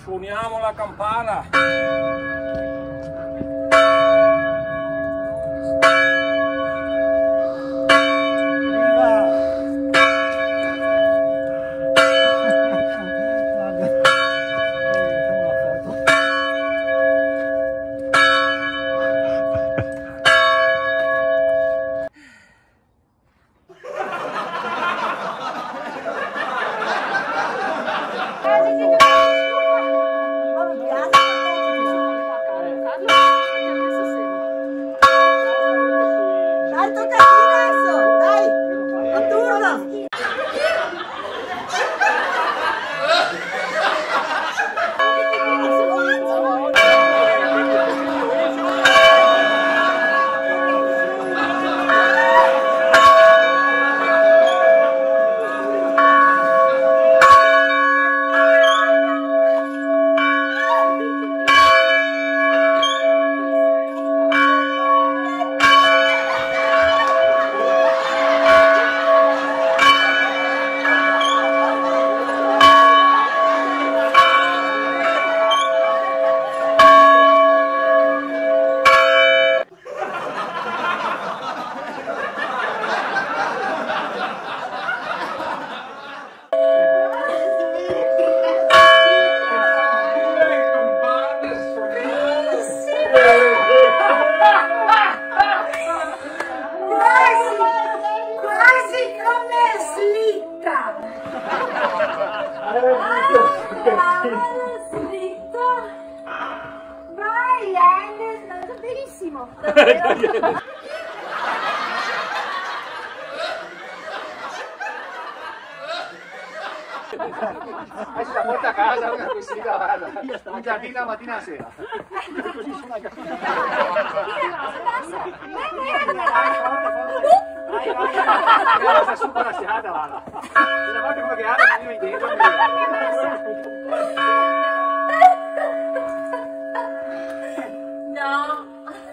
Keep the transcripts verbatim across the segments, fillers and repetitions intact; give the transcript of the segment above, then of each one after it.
Suoniamo la campana. Vai, è andato benissimo. Adesso la porta a casa, una così, guarda. In giardino la mattina a sera. Così su una caffè. Vai, su con la serata, guarda. Una volta come che ha, non mi dentro. No.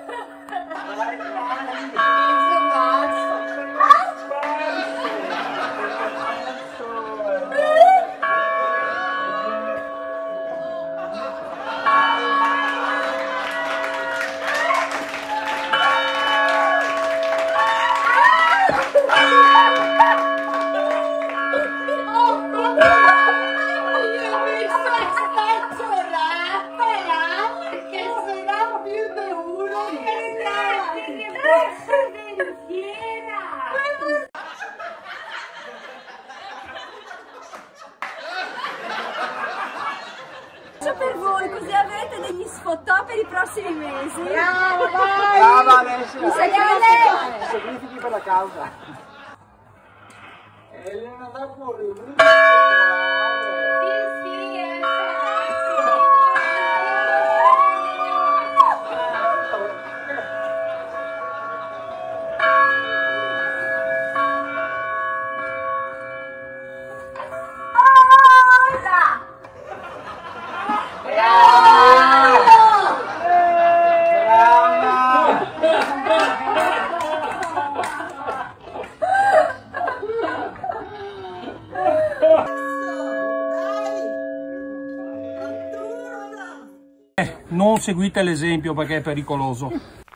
Per voi, così avete degli sfotò per i prossimi mesi. Brava, vai! Brava Alessia! Mi sacrifichi, sacrifichi per la causa. Elena da fuori. Non seguite l'esempio perché è pericoloso.